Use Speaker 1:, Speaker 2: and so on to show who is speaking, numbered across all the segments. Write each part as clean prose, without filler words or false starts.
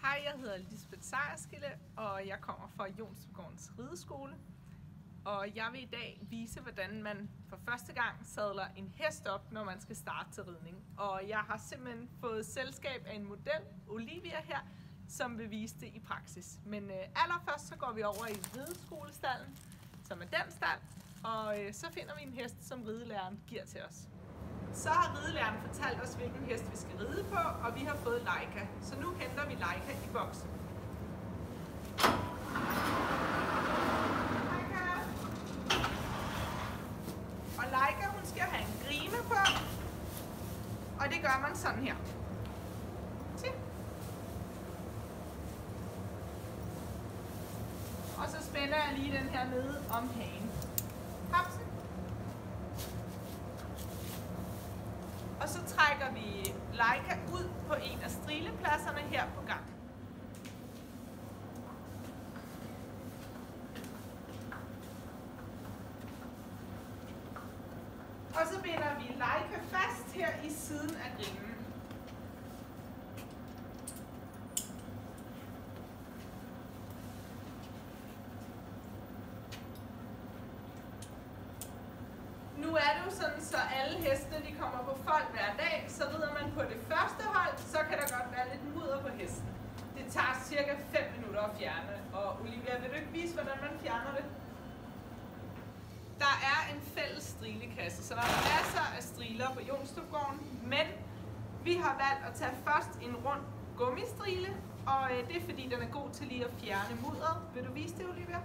Speaker 1: Hej, jeg hedder Lisbeth Sejerskilde, og jeg kommer fra Jonstrupgårdens rideskole. Og jeg vil i dag vise, hvordan man for første gang sadler en hest op, når man skal starte til ridning. Og jeg har simpelthen fået selskab af en model, Olivia her, som vil vise det i praksis. Men allerførst så går vi over i rideskolestallen, som er den stald, og så finder vi en hest, som ridelæreren giver til os. Så har ridelæreren fortalt os, hvilken hest vi skal ride på, og vi har fået Leica. Så nu henter vi Leica i boksen. Og Leica, hun skal have en grime på, og det gør man sådan her. Se. Og så spænder jeg lige den her nede om hagen. Hopsen. Og så trækker vi Leica ud på en af strilepladserne her på gang. Og så binder vi Leica fast her i siden af grimen. Nu er det jo sådan, så alle hestene de kommer på fold hver dag, så rider man på det første hold, så kan der godt være lidt mudder på hesten. Det tager cirka 5 minutter at fjerne, og Olivia, vil du ikke vise, hvordan man fjerner det? Der er en fælles strilekasse, så der er masser af striler på Jonstrupgården, men vi har valgt at tage først en rund gummistrile, og det er fordi, den er god til lige at fjerne mudderet. Vil du vise det, Olivia?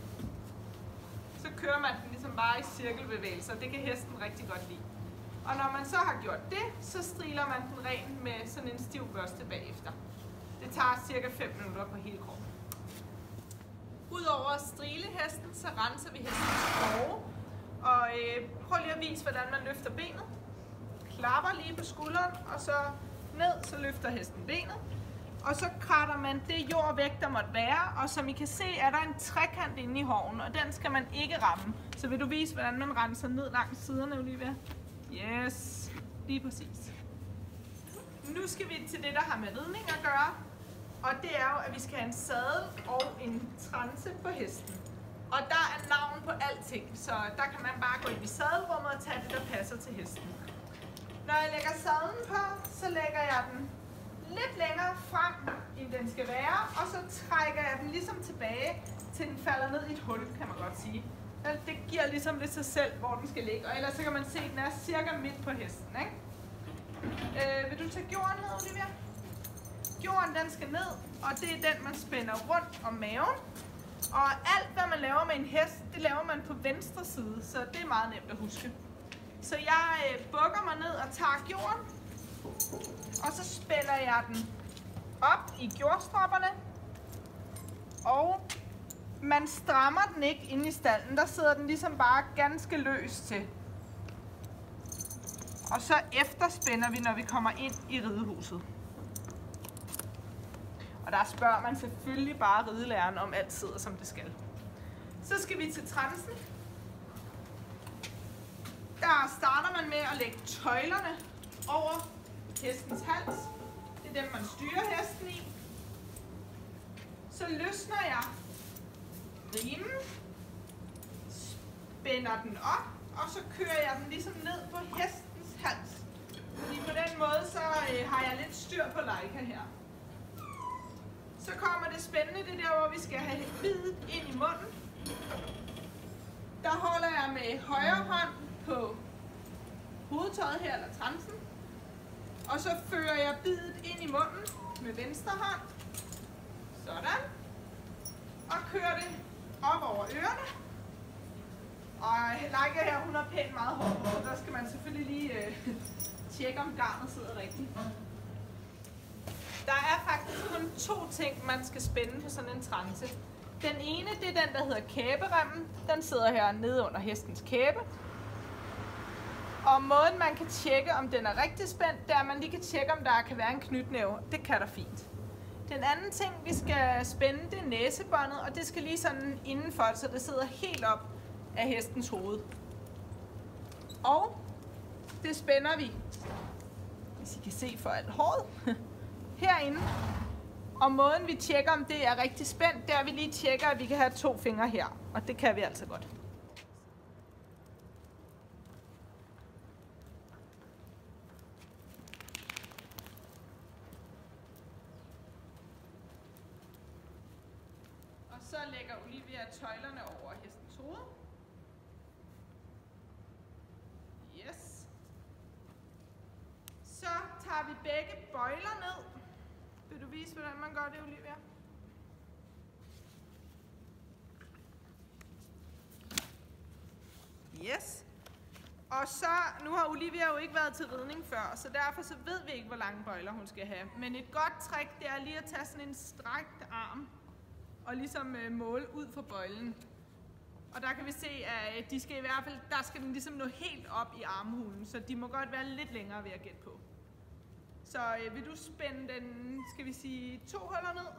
Speaker 1: Så kører man den ligesom bare i cirkelbevægelser, det kan hesten rigtig godt lide. Og når man så har gjort det, så striler man den ren med sådan en stiv børste bagefter. Det tager cirka 5 minutter på hele kroppen. Udover at strile hesten, så renser vi hestens krove. Og prøv lige at vise, hvordan man løfter benet. Klapper lige på skulderen, og så ned, så løfter hesten benet. Og så kratter man det jord væk, der måtte være, og som I kan se, er der en trekant inde i hoven, og den skal man ikke ramme. Så vil du vise, hvordan man renser ned langs siderne, Olivia? Yes, lige præcis. Nu skal vi til det, der har med ridning at gøre, og det er jo, at vi skal have en sadel og en transe på hesten. Og der er navn på alting, så der kan man bare gå ind i sadelrummet og tage det, der passer til hesten. Når jeg lægger sadlen på, så lægger jeg den lidt længere frem, end den skal være, og så trækker jeg den ligesom tilbage, til den falder ned i et hul, kan man godt sige. Det giver ligesom lidt sig selv, hvor den skal ligge, og ellers så kan man se, at den er cirka midt på hesten, ikke? Vil du tage gjorden ned, Olivia? Gjorden, den skal ned, og det er den, man spænder rundt om maven. Og alt, hvad man laver med en hest, det laver man på venstre side, så det er meget nemt at huske. Så jeg bukker mig ned og tager gjorden, og så spænder jeg den op i gjordstropperne, og man strammer den ikke inde i stallen, der sidder den ligesom bare ganske løs til. Og så efterspænder vi, når vi kommer ind i ridehuset. Og der spørger man selvfølgelig bare ridelæreren, om alt sidder som det skal. Så skal vi til transen. Der starter man med at lægge tøjlerne over hestens hals. Det er dem, man styrer hesten i. Så løsner jeg rimen, spænder den op, og så kører jeg den ligesom ned på hestens hals. Fordi på den måde, så har jeg lidt styr på Leica her. Så kommer det spændende, det der, hvor vi skal have bidet ind i munden. Der holder jeg med højre hånd på hovedtøjet her, eller transen. Og så fører jeg bidet ind i munden med venstre hånd. Sådan. Og kører det op over ørerne. Og Leica her, hun har pænt meget hår, så der skal man selvfølgelig lige tjekke, om garnet sidder rigtigt. Der er faktisk kun 2 ting, man skal spænde på sådan en transe. Den ene, det er den, der hedder kæberemmen. Den sidder her nede under hestens kæbe. Og måden, man kan tjekke, om den er rigtig spændt, det er, at man lige kan tjekke, om der kan være en knytnæve. Det kan der fint. Den anden ting, vi skal spænde, det er næsebåndet, og det skal lige sådan indenfor, så det sidder helt op af hestens hoved. Og det spænder vi, hvis I kan se for alt håret, herinde Og måden vi tjekker, om det er rigtig spændt, det er, at vi lige tjekker, at vi kan have 2 fingre her. Og det kan vi altså godt. Og så lægger Olivia tøjlerne over hestens hoved. Yes. Så tager vi begge bøjler ned. Vil du vise, hvordan man gør det, Olivia? Yes. Og så, nu har Olivia jo ikke været til ridning før, så derfor så ved vi ikke, hvor lange bøjler hun skal have. Men et godt trick, det er lige at tage sådan en strakt arm og ligesom måle ud for bøjlen. Og der kan vi se, at de skal i hvert fald, der skal den ligesom nå helt op i armhulen, så de må godt være lidt længere ved at gætte på. Så vil du spænde den, skal vi sige, 2 huller ned?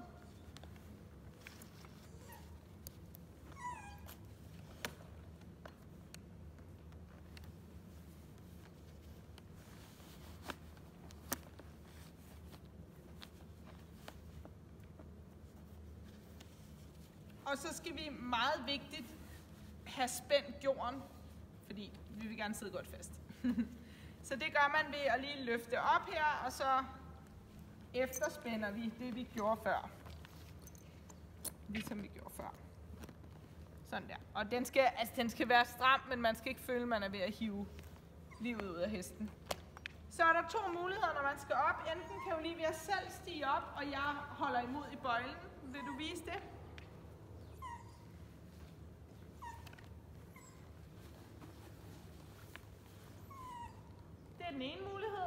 Speaker 1: Og så skal vi meget vigtigt have spændt jorden, fordi vi vil gerne sidde godt fast. Så det gør man ved at lige løfte op her, og så efterspænder vi det, vi gjorde før. Ligesom vi gjorde før. Sådan der. Og den skal være stram, men man skal ikke føle, at man er ved at hive livet ud af hesten. Så er der 2 muligheder, når man skal op. Enten kan Olivia selv stige op, og jeg holder imod i bøjlen. Vil du vise det? Det er den ene mulighed.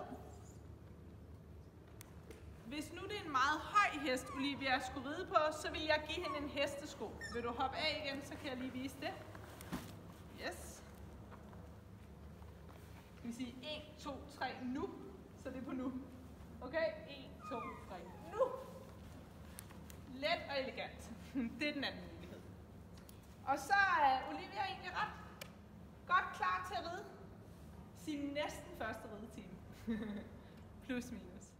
Speaker 1: Hvis nu det er en meget høj hest, Olivia skulle ride på, så vil jeg give hende en hestesko. Vil du hoppe af igen, så kan jeg lige vise det. Yes. Skal vi sige 1, 2, 3, nu. Så det er på nu. Okay? 1, 2, 3, nu. Let og elegant. Det er den anden mulighed. Og så er Olivia egentlig ret godt klar til at ride sin næsten første ridetime. Plus minus.